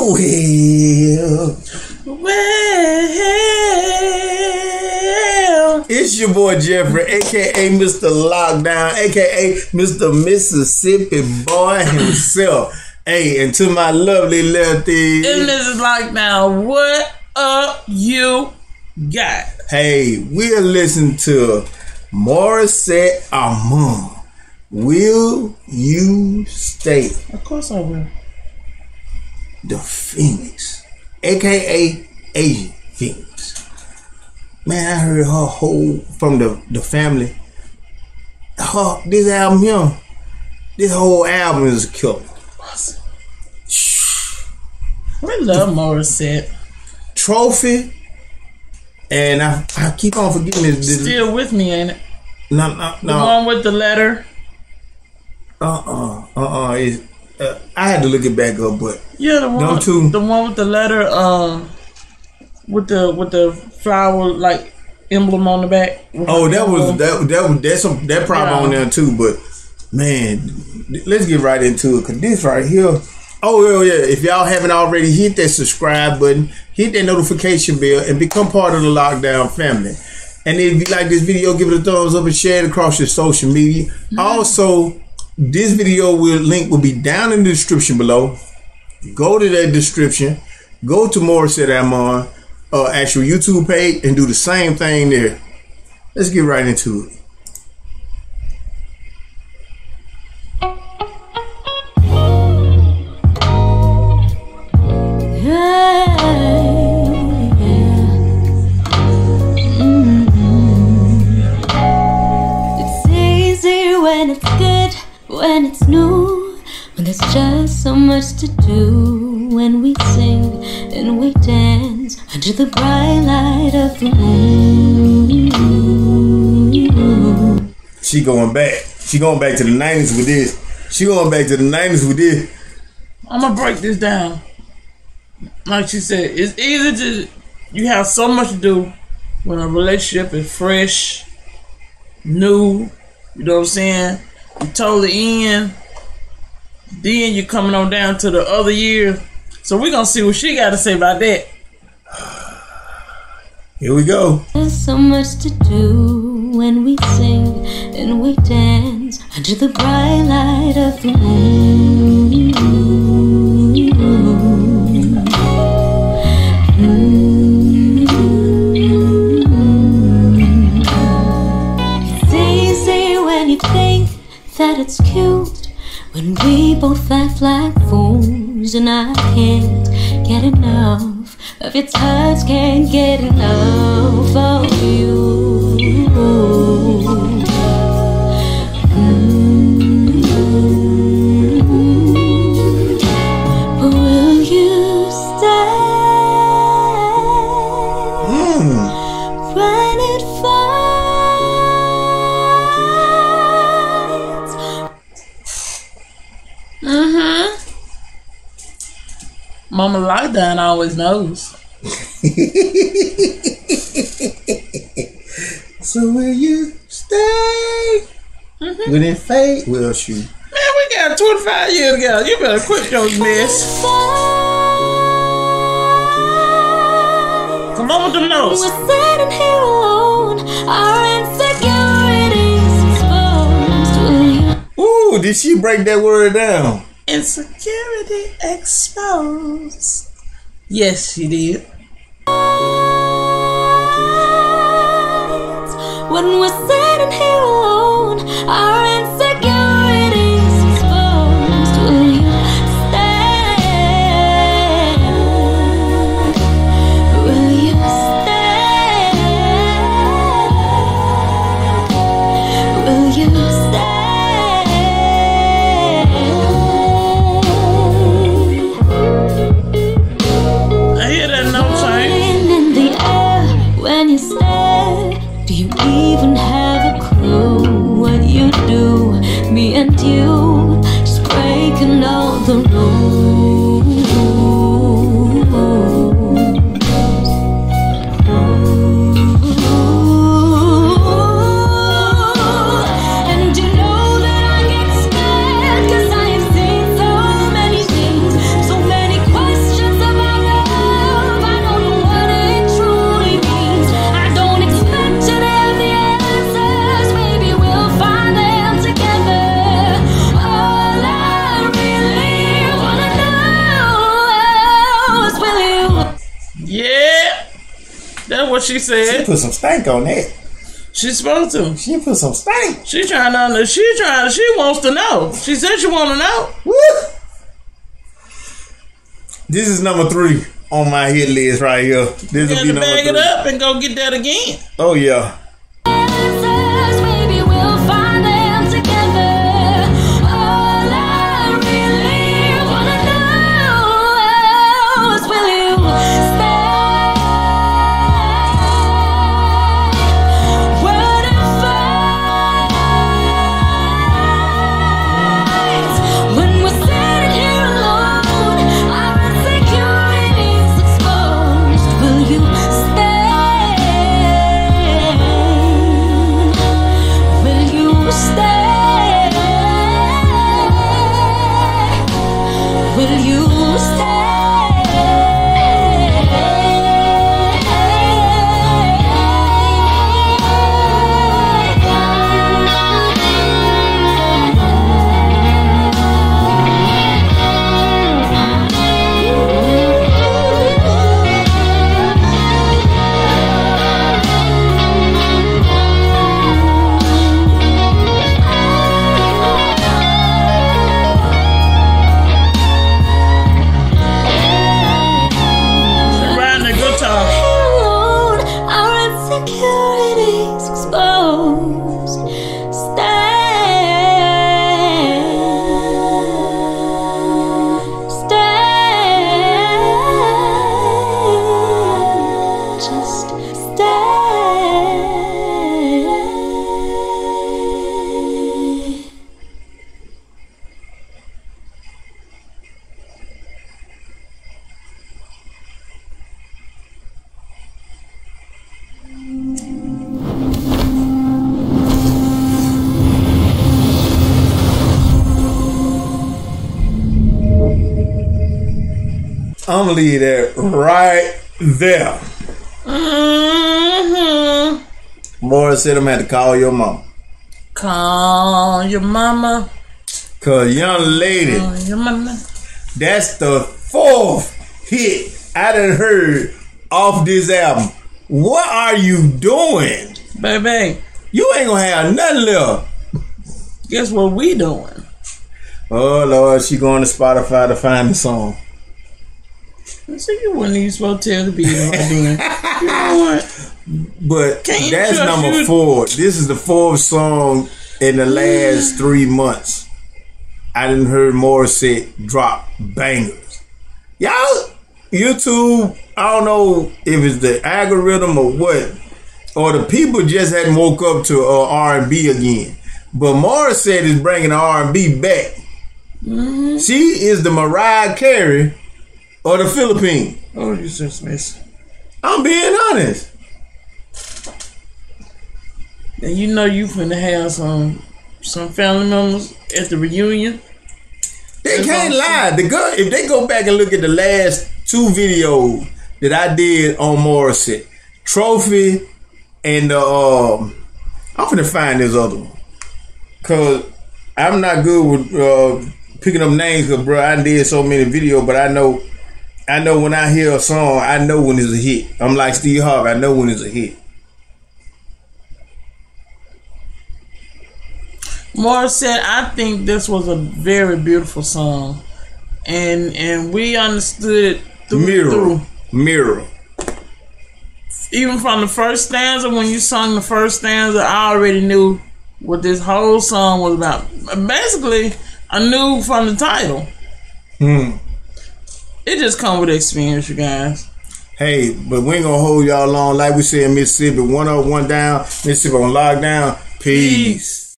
Well, it's your boy Jeffrey, aka Mr. Lockdown, aka Mr. Mississippi boy himself. Hey, and to my lovely lefty, and Mrs. Lockdown, what up you got? Hey, we're listening to Morissette Armand. Will you stay? Of course I will. The Phoenix, aka Asian Phoenix. Man, I heard her whole from the family. This album here, this whole album is a killer. Awesome. We love Morissette. Trophy, and I keep on forgetting this. Still with me, ain't it? No. The one with the letter. I had to look it back up, but yeah, the one with the letter, with the flower like emblem on the back. Oh, that probably on there too. But man, let's get right into it, cause this right here. Oh yeah! If y'all haven't already, hit that subscribe button, hit that notification bell, and become part of the Lockdown family. And if you like this video, give it a thumbs up and share it across your social media. Mm-hmm. Also, this video link will be down in the description below. Go to that description. Go to Morissette Armand actual YouTube page and do the same thing there. Let's get right into it. When it's new, when there's just so much to do, when we sing and we dance under the bright light of the moon. She going back to the 90s with this. I'm gonna break this down. Like she said, it's easy to, you have so much to do when a relationship is fresh, new, you know what I'm saying? You totally in. Then you're coming on down to the other year. So we're gonna see what she got to say about that. Here we go. There's so much to do when we sing and we dance under the bright light of the moon. It's easy when you think that it's cute when we both act like fools, and I can't get enough of your touch, can't get enough of you. Will you stay when it Mama Lockdown always knows. So will you stay? When it fade? Well, shoot. Man, we got 25 years together. You better quit your mess. Come on with the notes. We're sitting here alone, our insecurities exposed. Ooh, did she break that word down? Insecurity exposed. Yes, she did. When we're sitting here alone, our insecurities exposed. Will you stay? Will you stay? Will you stay? When you stare, do you even have That's what she said. She put some stank on that. She's supposed to. She put some stank. She wants to know. She said she want to know. Woo! This is number 3 on my hit list right here. This will be number 3. Bag it up and go get that again. Oh yeah. I'm gonna leave that right there. Morris said I'm gonna have to call your mama. Call your mama. Cause young lady, your mama. That's the 4th hit I done heard off this album. What are you doing? Baby, you ain't gonna have nothing left. Guess what we doing? Oh Lord, she going to Spotify to find the song. So you wasn't even supposed to tell the people what I'm doing. You know what? But that's number 4. This is the 4th song in the last 3 months. I didn't hear Morissette drop bangers. Y'all, YouTube, I don't know if it's the algorithm or what, or the people just hadn't woke up to R&B again. But Morissette is bringing R&B back. Mm-hmm. She is the Mariah Carey or the Philippines. Oh, you just missing. I'm being honest. And you know you finna have some family members at the reunion. They can't lie. The girl, if they go back and look at the last 2 videos that I did on Morissette, Trophy and I'm finna find this other one. Cause I'm not good with picking up names, cause bro, I did so many videos, but I know when I hear a song, I know when it's a hit. I'm like Steve Harvey, I know when it's a hit. Morissette, I think this was a very beautiful song, and we understood it through. Mirror. Even from the first stanza, when you sung the first stanza, I already knew what this whole song was about. Basically, I knew from the title. It just comes with experience, you guys. Hey, but we ain't gonna hold y'all long. Like we said in Mississippi, one up, one down. Mississippi on lockdown. Peace.